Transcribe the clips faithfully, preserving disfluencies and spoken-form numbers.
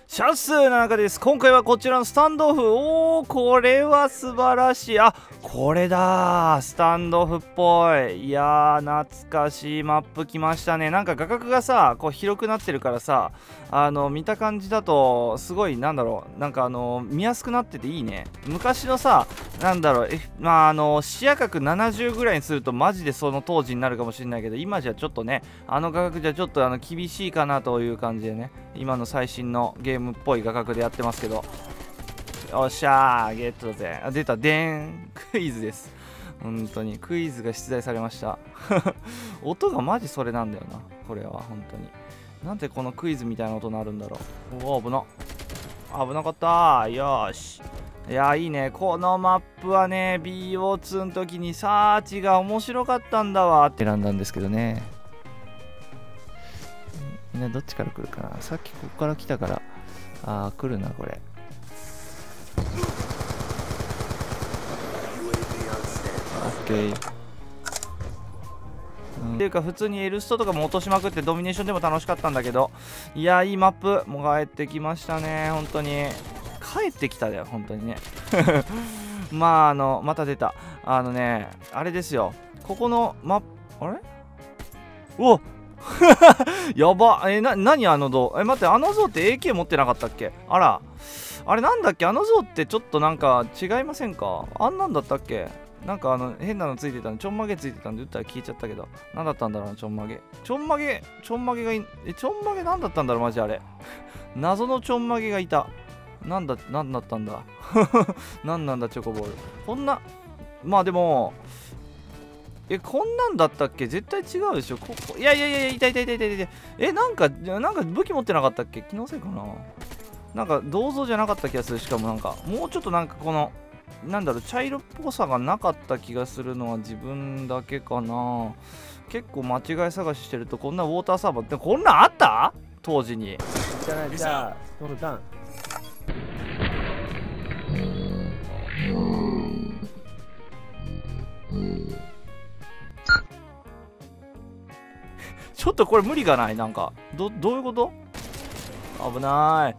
シャスの中です。今回はこちらのスタンドオフ。おー、これは素晴らしい。あ、これだー、スタンドオフっぽい。いやー、懐かしいマップ来ましたね。なんか画角がさ、こう広くなってるからさ、あの見た感じだとすごい、なんだろう、なんかあの見やすくなってていいね。昔のさ、なんだろう、えまああの視野角ななじゅうぐらいにするとマジでその当時になるかもしれないけど、今じゃちょっとね、あの画角じゃちょっとあの厳しいかなという感じでね、今の最新のゲームっぽい画角でやってますけど、よっしゃー、ゲットだぜ。あ、出た、でーん、クイズです。本当にクイズが出題されました音がマジそれなんだよな、これは本当に。なんでこのクイズみたいな音鳴るんだろう。おお、危な危なかったー。よーし、いやー、いいね。このマップはね ビーオーツー の時にサーチが面白かったんだわって選んだんですけどね。みんなどっちから来るかな。さっきここから来たから、あー、来るなこれ。オッケー。っていうか普通にエルストとかも落としまくってドミネーションでも楽しかったんだけど、いやー、いいマップもう帰ってきましたね。本当に帰ってきただよ本当にねまああのまた出た、あのね、あれですよ、ここのマップ、あれ、おやば、えな何あの像、え待って、あの像って エーケー 持ってなかったっけ。あら、あれなんだっけ、あの像ってちょっとなんか違いませんか。あんなんだったっけ。なんかあの変なのついてたんで、ちょんまげついてたんで撃ったら消えちゃったけど、なんだったんだろうな、ちょんまげ。ちょんまげ、ちょんまげがい、え、ちょんまげなんだったんだろう、マジあれ。謎のちょんまげがいた。なんだ、なんだったんだ。なんなんだ、チョコボール。こんな、まあでも、え、こんなんだったっけ。絶対違うでしょ。ここ、いやいやいや、痛い痛い痛い痛い痛い。え、なんか、なんか武器持ってなかったっけ。気のせいかな。なんか銅像じゃなかった気がする。しかもなんか、もうちょっとなんかこの、なんだろう、茶色っぽさがなかった気がするのは自分だけかな。結構間違い探ししてるとこんなウォーターサーバーってこんなんあった当時に。 じゃない、じゃあトルダンちょっとこれ無理がない。なんかどどういうこと。危ない。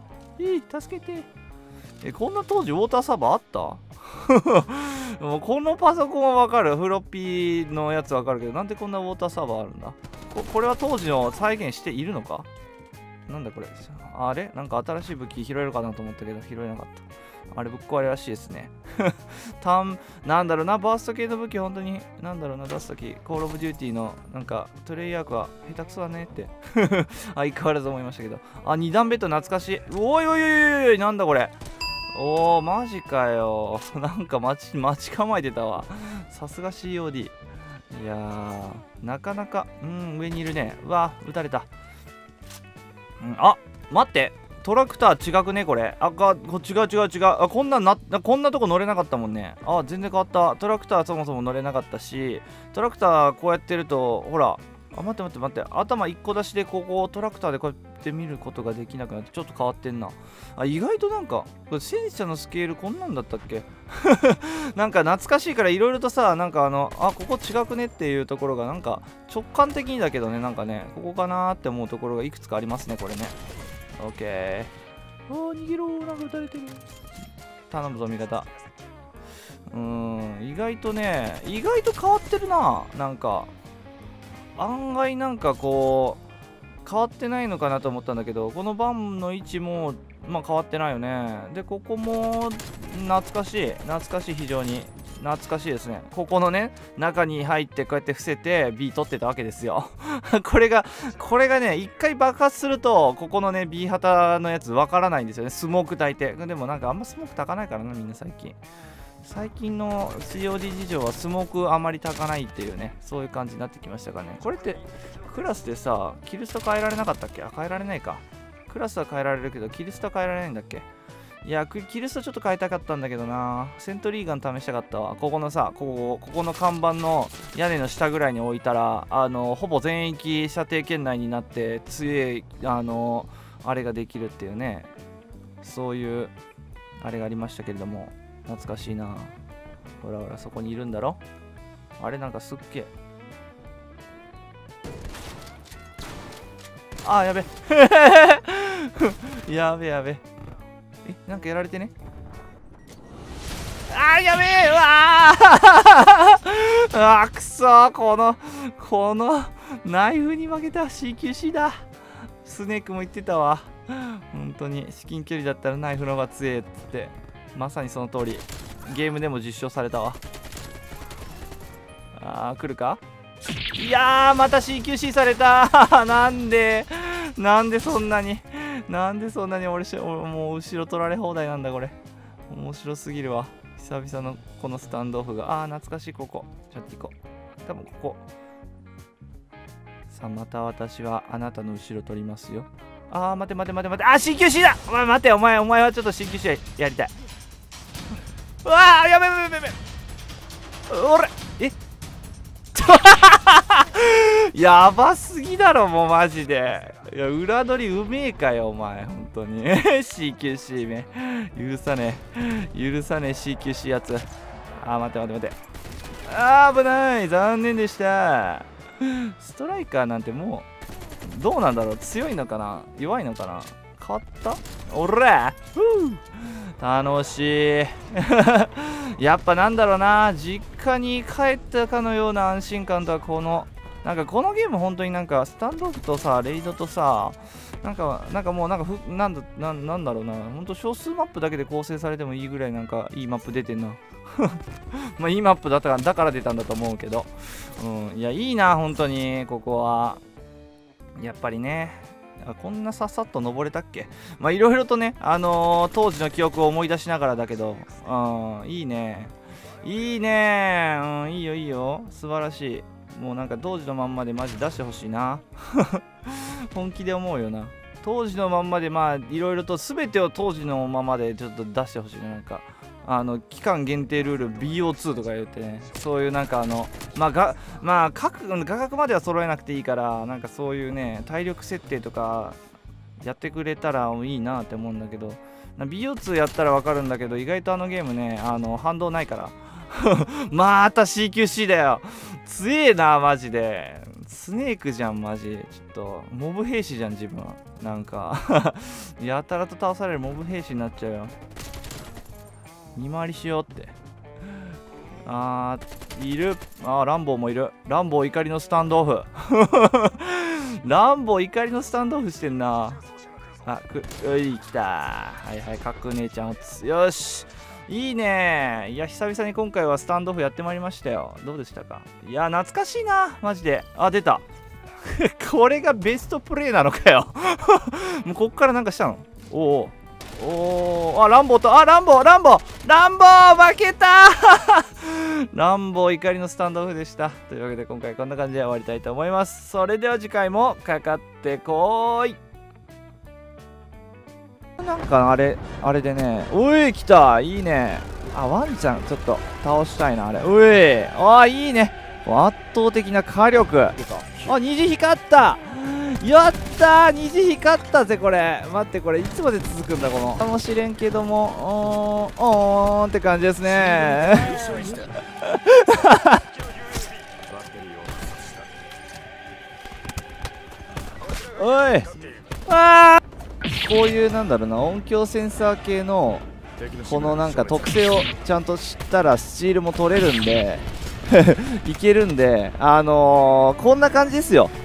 いい、助けて。え、こんな当時ウォーターサーバーあったもうこのパソコンはわかる。フロッピーのやつわかるけど、なんでこんなウォーターサーバーあるんだ。 こ, これは当時の再現しているのか。なんだこれ。あれ、なんか新しい武器拾えるかなと思ったけど拾えなかった。あれぶっ壊れらしいですねたんなんだろうな、バースト系の武器本当になんだろうな、出すときコールオブデューティーのなんかトレイヤークは下手くそだねって相変わらず思いましたけど。あ、に段ベッド懐かしい。おいおいおいおいおい、なんだこれ。おー、マジかよなんか待ち待ち構えてたわ、さすが シーオーディー。いやー、なかなか、うん、上にいるね。うわ、撃たれた。うん、あ、待って、トラクター違くねこれ。あか、こ違う違う違う。あ、こんなんな、こんなとこ乗れなかったもんね。あ、全然変わった。トラクターそもそも乗れなかったし、トラクターこうやってると、ほら、あ、待って待って待って、頭いっこ出しでここをトラクターでこうやって見ることができなくなって、ちょっと変わってんな。あ、意外となんか、これ戦車のスケールこんなんだったっけなんか懐かしいからいろいろとさ、なんかあの、あ、ここ違くねっていうところが、なんか直感的にだけどね、なんかね、ここかなーって思うところがいくつかありますね、これね。オッケー。おー、逃げろー、なんか撃たれてる。頼むぞ、味方。うーん、意外とね、意外と変わってるな。なんか、案外なんかこう、変わってないのかなと思ったんだけど、このバンの位置も、まあ変わってないよね。で、ここも、懐かしい。懐かしい、非常に。懐かしいですね。ここのね、中に入ってこうやって伏せて B 取ってたわけですよ。これが、これがね、一回爆発すると、ここのね、B 旗のやつわからないんですよね。スモーク焚いて。でもなんかあんまスモーク焚かないからな、みんな最近。最近の シーオーディー 事情はスモークあまり焚かないっていうね、そういう感じになってきましたかね。これって、クラスでさ、キルスト変えられなかったっけ。あ、変えられないか。クラスは変えられるけど、キルストは変えられないんだっけ。いや、キルストちょっと変えたかったんだけどな。セントリーガン試したかったわ。ここのさ、ここ、ここの看板の屋根の下ぐらいに置いたら、あの、ほぼ全域射程圏内になって、強い、あの、あれができるっていうね。そういう、あれがありましたけれども、懐かしいな。ほらほら、そこにいるんだろ。あれ、なんかすっげえ。あー、やべやべやべ。え、なんかやられてね。あーやべえ。うわーあーくそー。このこのナイフに負けた。 シーキューシー だ。スネークも言ってたわ。本当に至近距離だったらナイフの方が強えっつって、まさにその通り。ゲームでも実証されたわ。あー来るか。いやーまた シーキューシー された。なんでなんでそんなになんでそんなに俺し俺もう後ろ取られ放題なんだこれ。面白すぎるわ。久々のこのスタンドオフが。あー懐かしい。ここちょっと行こう。多分ここ。さあまた私はあなたの後ろ取りますよ。あー待て待て待て待て。あー シーキューシー だ。お前待て。お前お前はちょっと シーキューシー やりたい。うわーやべやべやべやべ。俺えやばすぎだろもうマジで。いや裏取りうめえかよお前本当に。シーキューシー め許さねえ許さねえ シーキューシー やつ。あー待て待て待て。あー危ない。残念でした。ストライカーなんてもうどうなんだろう。強いのかな弱いのかな。変わった。おら楽しい。やっぱなんだろうな、実家に帰ったかのような安心感とはこのなんかこのゲーム本当になんかスタンドオフとさレイドとさなんかなんかもうなんかふなんだななんだろうな、本当少数マップだけで構成されてもいいぐらいなんかいいマップ出てんな。まあいいマップだったからだから出たんだと思うけど、うん、いやいいな本当にここはやっぱりね。あこんなさっさっと登れたっけ。まあいろいろとね、あのー、当時の記憶を思い出しながらだけど、うん、いいねいいね、うん、いいよいいよ素晴らしい。もうなんか当時のまんまでマジ出してほしいな。本気で思うよな。当時のまんまでまあいろいろと全てを当時のままでちょっと出してほしいな。なんかあの期間限定ルール ビーオーツー とか言ってね、そういうなんかあのまあがまあ各画角までは揃えなくていいからなんかそういうね体力設定とかやってくれたらいいなって思うんだけど、 ビーオーツー やったらわかるんだけど意外とあのゲームねあの反動ないから。また シーキューシー だよ。強えなマジで。スネークじゃんマジ。ちょっとモブ兵士じゃん自分。なんかやたらと倒されるモブ兵士になっちゃうよ。見回りしようって。あーいる。あーランボーもいる。ランボー怒りのスタンドオフ。ランボー怒りのスタンドオフしてんな。あくうい来た。はいはいかっこ姉ちゃんをつよしいいね。いや久々に今回はスタンドオフやってまいりましたよ。どうでしたか。いや懐かしいなマジで。あ出た。これがベストプレイなのかよ。もうこっからなんかしたの。おおおおあランボーとあランボーランボーランボー負けた。ランボー怒りのスタンドオフでした。というわけで今回こんな感じで終わりたいと思います。それでは次回もかかってこーい。なんかあれあれでね、おい来たいいね。あワンちゃんちょっと倒したいなあれ。おいあいいね圧倒的な火力。あ虹光った。やったー虹光ったぜこれ。待ってこれいつまで続くんだこのかもしれんけどもおーおーんって感じですね。おいあーこういうなんだろうな音響センサー系のこのなんか特性をちゃんと知ったらスチールも取れるんでいけるんであのー、こんな感じですよ。